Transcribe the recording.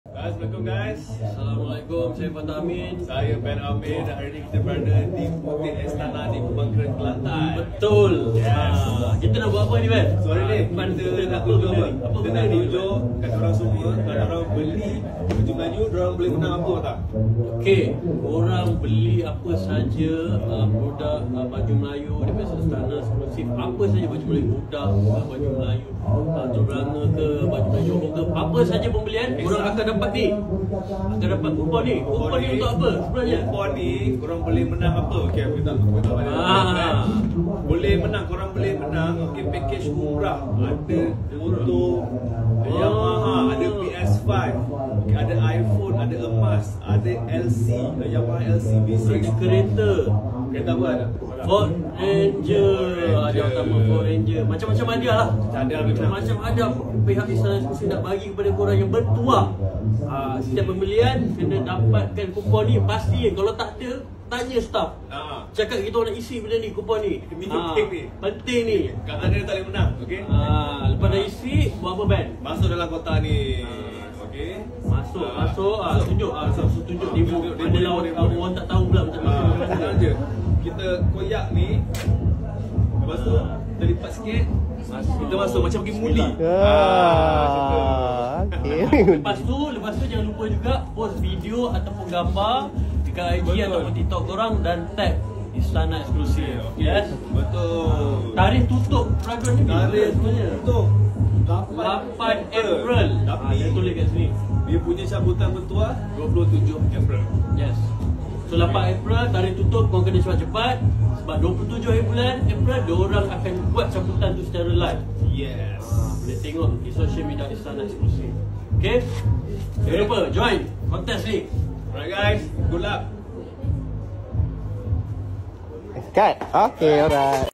Assalamualaikum guys. Assalamualaikum, saya Fatah Amin. Saya Ben Amin dan hari ini kita berada di Putih Istana di Pembangkang Kelantan. Betul. Yes. Kita nak buat apa ni, Ben? Sore ni kita nak tunjuk apa? Kita nak tunjuk kat orang semua kalau orang beli baju Melayu, orang boleh menang apa tak? Okey, orang beli apa saja produk baju Melayu daripada Istana eksklusif. Apa saja baju Melayu budak, baju Melayu Terengganu ke, baju Melayu Johor ke, apa saja pembelian orang akan dapat ni. Akan dapat kupon ni. Kupon ni untuk apa sebenarnya? Kupon ni korang boleh menang apa? Okey, aku tak boleh menang, korang boleh menang okey package umrah. Ada motor Yamaha, ada PS5, okay, ada iPhone, ada emas, ada LC, Yamaha LC V6, Ada kereta. kereta apa ada? Ford Ranger. Ada utama Ford Ranger. Macam-macam ada lah. Macam-macam ada pihak Istana eksklusif nak bagi kepada korang yang bertuah. Setiap pembelian kena dapatkan kupon ni. Pasti kalau tak ada, tanya staff. Cakap kita nak isi benda ni, kupon ni. Ini penting ni. Penting ni. Kalau ada tak boleh menang, okey? Lepas dah isi, buat apa, Ben? Masuk dalam kotak ni. Okey. Masuk. Tunjuk. Tunjuk demo. Adalah orang tak tahu pula macam mana. Senang je. Kita koyak ni. Lepas tu kita lipat sikit. Kita masuk macam pergi muli. Lepas tu jangan lupa juga post video ataupun gambar dekat IG ataupun TikTok korang dan tag Istana eksklusif. Yes. Betul. Tarikh tutup peraduan ni Tarikh sebenarnya tutup 8 April. Dia tulis kat sini. Dia punya sambutan bertuah 27 April. Yes. So 8 April tarikh tutup, korang kena cepat-cepat sebab 27 April diorang akan buat sambutan tu secara live. Yes. Boleh tengok di social media Istana eksklusif. Okay? Jangan lupa join kontes ni. Alright guys, good luck. Cut. Okay, alright.